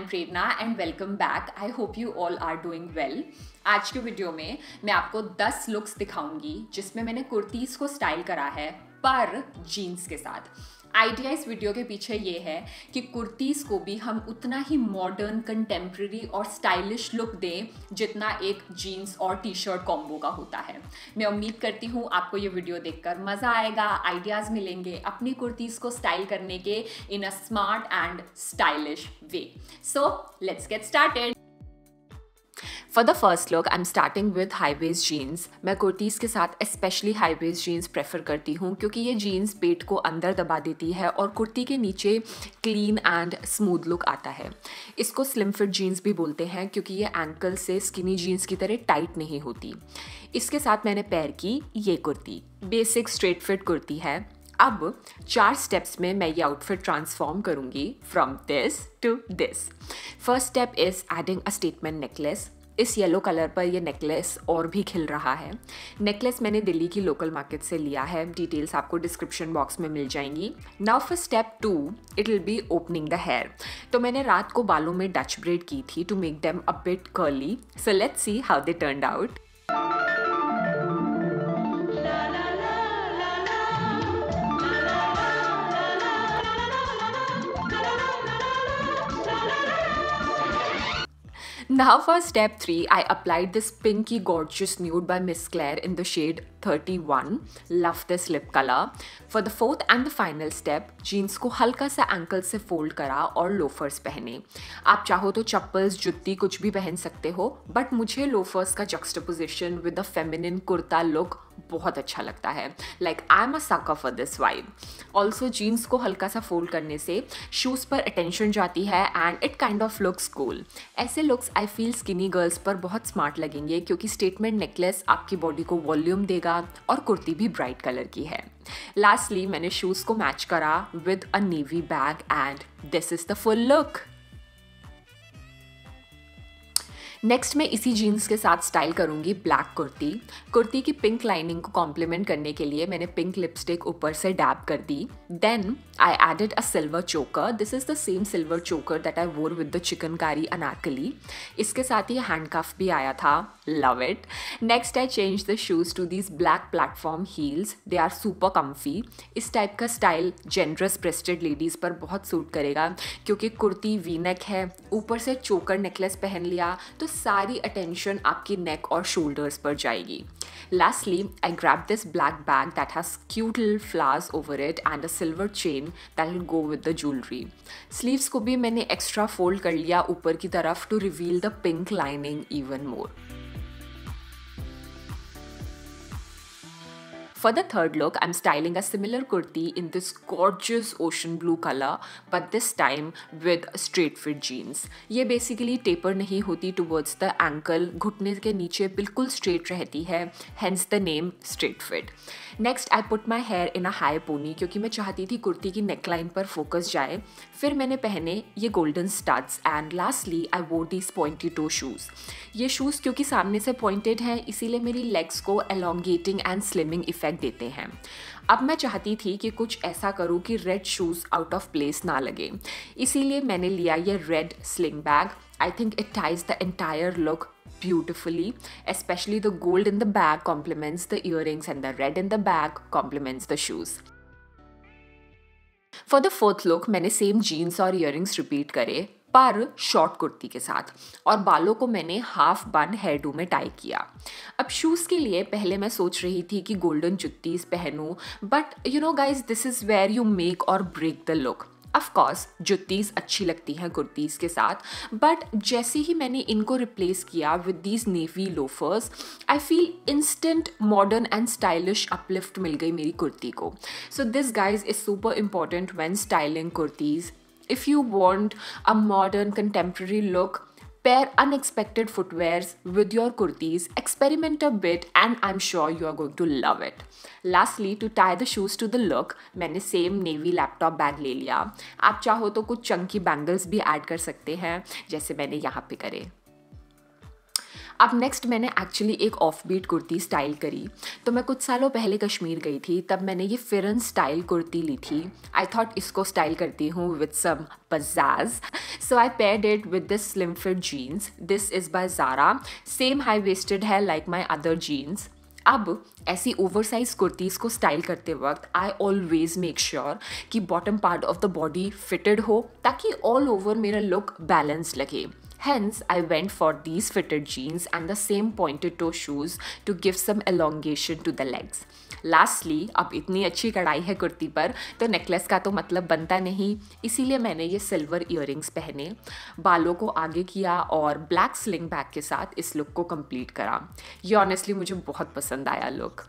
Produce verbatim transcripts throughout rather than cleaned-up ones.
Prerna and welcome back. I hope you all are doing well. आज के video में मैं आपको दस लुक्स दिखाऊंगी जिसमें मैंने कुर्तीज़ को स्टाइल करा है पर जीन्स के साथ। आइडिया इस वीडियो के पीछे ये है कि कुर्तीज़ को भी हम उतना ही मॉडर्न, कंटेम्प्रेरी और स्टाइलिश लुक दें जितना एक जीन्स और टी शर्ट कॉम्बो का होता है। मैं उम्मीद करती हूँ आपको ये वीडियो देखकर मज़ा आएगा, आइडियाज़ मिलेंगे अपनी कुर्तीज़ को स्टाइल करने के in a smart and stylish way. So let's get started. For the first look I am starting with high waist jeans. मैं कुर्तीज़ के साथ specially high waist jeans prefer करती हूँ क्योंकि ये जीन्स पेट को अंदर दबा देती है और कुर्ती के नीचे क्लीन एंड स्मूथ लुक आता है। इसको स्लिम फिट जीन्स भी बोलते हैं क्योंकि ये एंकल से स्किनी जीन्स की तरह टाइट नहीं होती। इसके साथ मैंने पेयर की ये kurti. Basic straight fit kurti है। अब चार स्टेप्स में मैं ये आउटफिट ट्रांसफॉर्म करूँगी from this to this. First step is adding a statement necklace. इस येलो कलर पर ये नेकलेस और भी खिल रहा है। नेकलेस मैंने दिल्ली की लोकल मार्केट से लिया है। डिटेल्स आपको डिस्क्रिप्शन बॉक्स में मिल जाएंगी। Now for step two it will be opening the hair. तो मैंने रात को बालों में डच ब्रेड की थी to make them a bit curly. So let's see how they turned out. Now for step three, I applied this pinky gorgeous nude by Miss Claire in the shade thirty-one. Love this lip color. For the fourth and the final step, jeans को हल्का सा ankle से fold करा और loafers पहने। आप चाहो तो चप्पल्स, जुत्ती कुछ भी पहन सकते हो, but मुझे loafers का juxtaposition with the feminine kurta look बहुत अच्छा लगता है। Like I'm a sucker for this vibe. Also jeans को हल्का सा fold करने से shoes पर attention जाती है and it kind of looks cool. ऐसे looks I feel skinny girls पर बहुत smart लगेंगे क्योंकि statement necklace आपकी body को volume देगा और कुर्ती भी ब्राइट कलर की है। लास्टली मैंने शूज को मैच करा with a navy bag and this is the full look. Next मैं इसी जीन्स के साथ स्टाइल करूंगी ब्लैक कुर्ती। कुर्ती की पिंक लाइनिंग को कॉम्प्लीमेंट करने के लिए मैंने पिंक लिपस्टिक ऊपर से डैब कर दी। Then I added a silver choker. This is the same silver choker that I wore with the chikankari Anarkali. इसके साथ ही हैंडकफ भी आया था। Love it. Next I change the shoes to these black platform heels. They are super comfy. इस type का style generous breasted ladies पर बहुत suit करेगा क्योंकि कुर्ती वी नेक है, ऊपर से चोकर नेकलेस पहन लिया तो सारी अटेंशन आपकी नेक और शोल्डर्स पर जाएगी। Lastly, I grabbed this black bag that has cute little flowers over it and a silver chain that will go with the jewelry. Sleeves को भी मैंने extra fold कर लिया ऊपर की तरफ to reveal the pink lining even more. For the third look, I'm styling a similar kurti in this gorgeous ocean blue color, but this time with straight fit jeans. ये basically taper नहीं होती towards the ankle, घुटने के नीचे बिल्कुल straight रहती है, hence the name straight fit. Next, I put my hair in a high pony क्योंकि मैं चाहती थी कुर्ती की neckline पर focus जाए। फिर मैंने पहने ये golden studs and lastly, I wore these pointy toe shoes. ये shoes क्योंकि सामने से pointed हैं इसीलिए मेरी legs को elongating and slimming effect देते हैं। अब मैं चाहती थी कि कुछ ऐसा करूं कि red shoes out of place ना लगे, इसीलिए मैंने लिया ये red sling bag. I think it ties the entire look beautifully, especially the gold in the bag complements the earrings and the red in the bag complements the shoes. For the fourth look मैंने same jeans और earrings repeat करे पर short kurti के साथ और बालों को मैंने हाफ बन हेयर डू में टाई किया। अब शूज़ के लिए पहले मैं सोच रही थी कि गोल्डन जुत्तीज़ पहनूं, but you know guys this is where you make or break the look. Of course juttis अच्छी लगती हैं कुर्तीज़ के साथ, बट जैसे ही मैंने इनको रिप्लेस किया with these navy loafers I feel instant modern and stylish uplift मिल गई मेरी कुर्ती को। So this guys is super important when styling kurtis. If you want a modern contemporary look, pair unexpected footwears with your kurtis, experiment a bit and I'm sure you are going to love it. Lastly, to tie the shoes to the look, मैंने same navy laptop bag ले लिया। आप चाहो तो कुछ chunky bangles भी add कर सकते हैं जैसे मैंने यहाँ पे करे। अब नेक्स्ट मैंने एक्चुअली एक ऑफ बीट कुर्ती स्टाइल करी। तो मैं कुछ सालों पहले कश्मीर गई थी, तब मैंने ये फिरन स्टाइल कुर्ती ली थी। आई थॉट इसको स्टाइल करती हूँ with some pizzazz. So I paired it with this slim fit jeans. This is by Zara. Same high waisted है like my other jeans. अब ऐसी ओवरसाइज कुर्तीज को स्टाइल करते वक्त आई ऑलवेज मेक श्योर कि bottom part of the body fitted हो, ताकि all over मेरा लुक बैलेंस लगे. Hence, I went for these fitted jeans and the same pointed toe shoes to give some elongation to the legs. Lastly, अब इतनी अच्छी कढ़ाई है कुर्ती पर तो नेकलेस का तो मतलब बनता नहीं, इसीलिए मैंने ये सिल्वर इयररिंग्स पहने, बालों को आगे किया और ब्लैक स्लिंग बैग के साथ इस लुक को कंप्लीट करा. ये ऑनेस्टली मुझे बहुत पसंद आया लुक.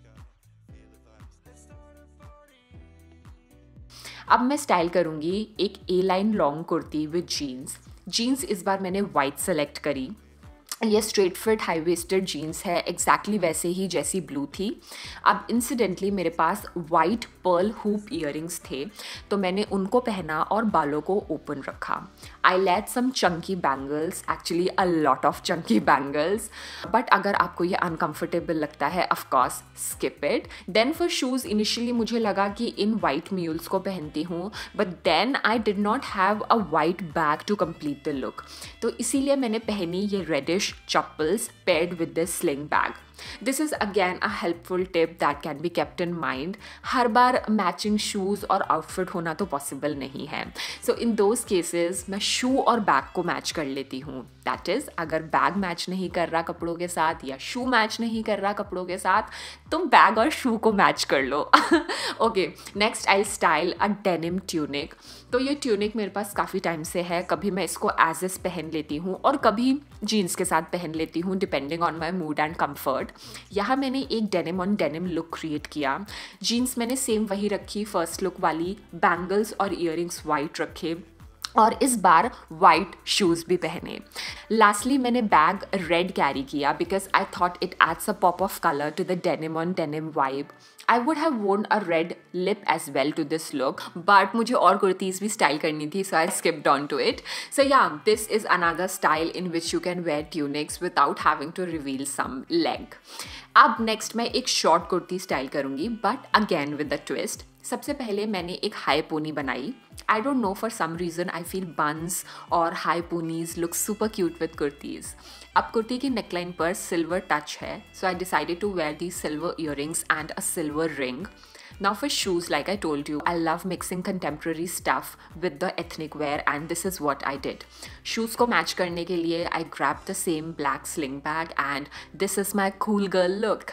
अब मैं स्टाइल करूँगी एक A line long kurti with jeans. Jeans इस बार मैंने वाइट सेलेक्ट करी. ये straight fit high waisted jeans है, एग्जैक्टली वैसे ही जैसी ब्लू थी. अब इंसिडेंटली मेरे पास वाइट पर्ल हुप इयररिंग्स थे, तो मैंने उनको पहना और बालों को ओपन रखा. I laid some chunky bangles, actually a lot of chunky bangles, but अगर आपको ये अनकम्फर्टेबल लगता है of course skip it. Then for shoes initially मुझे लगा कि इन वाइट म्यूल्स को पहनती हूँ, but then I did not have a white bag to complete the look, तो इसीलिए मैंने पहनी ये reddish chappals paired with this sling bag. This is again a helpful tip that can be kept in mind. हर बार matching shoes और outfit होना तो पॉसिबल नहीं है, सो इन दोज केसेस मैं शू और बैग को मैच कर लेती हूँ. दैट इज़ अगर बैग मैच नहीं कर रहा कपड़ों के साथ या शू मैच नहीं कर रहा कपड़ों के साथ, तुम बैग और शू को मैच कर लो. Okay, next I style a denim tunic. तो ये ट्यूनिक मेरे पास काफ़ी टाइम से है. कभी मैं इसको एज एस पहन लेती हूँ और कभी जीन्स के साथ पहन लेती हूँ, depending on my mood and comfort. यहाँ मैंने एक denim on denim look create किया. जीन्स मैंने सेम वही रखी, फर्स्ट लुक वाली. बैंगल्स और इयररिंग्स वाइट रखे और इस बार वाइट शूज़ भी पहने. लास्टली मैंने बैग रेड कैरी किया because I thought it adds a pop of colour to the denim on denim vibe. I would have worn a red lip as well to this look, but मुझे और कुर्तीज़ भी style करनी थी, so I skipped on to it. So yeah, this is another style in which you can wear tunics without having to reveal some leg. अब next मैं एक short kurti style करूँगी, but again with a twist. सबसे पहले मैंने एक high pony बनाई. I don't know, for some reason I feel buns और high ponies look super cute with kurtis. अब कुर्ती की नेकलाइन पर सिल्वर टच है, so I decided to wear these silver earrings and a silver ring. Now for shoes, like I told you, I love mixing contemporary stuff with the ethnic wear and this is what I did. Shoes को match करने के लिए I grabbed the same black sling bag and this is my cool girl look.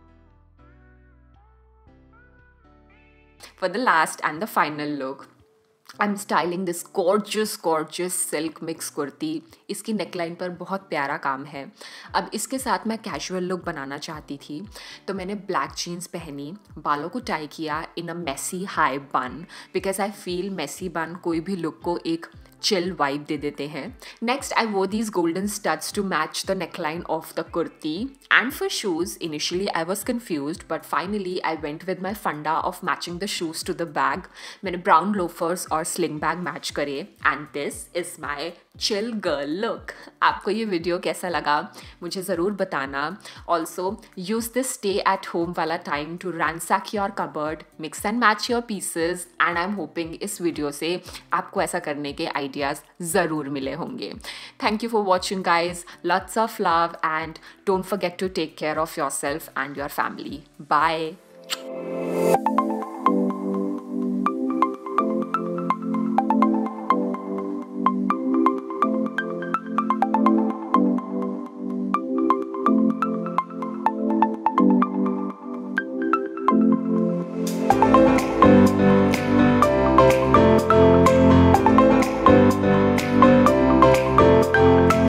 For the last and the final look, I'm styling this gorgeous gorgeous silk mix kurti. इसकी neckline पर बहुत प्यारा काम है. अब इसके साथ मैं कैजुअल लुक बनाना चाहती थी, तो मैंने ब्लैक जीन्स पहनी, बालों को टाई किया in a messy high bun because I feel messy bun कोई भी लुक को एक चिल वाइब दे देते हैं. Next I wore these golden studs to match the neckline of the kurti. And for shoes initially I was confused but finally I went with my फंडा of matching the shoes to the bag. मैंने brown loafers और sling bag match करे and this is my chill girl look. आपको ये video कैसा लगा मुझे ज़रूर बताना. Also use this stay at home वाला time to ransack your cupboard, mix and match your pieces and I am hoping इस वीडियो से आपको ऐसा करने के आइडियाज़ ज़रूर मिले होंगे. Thank you for watching guys. Lots of love and don't forget to take care of yourself and your family. Bye.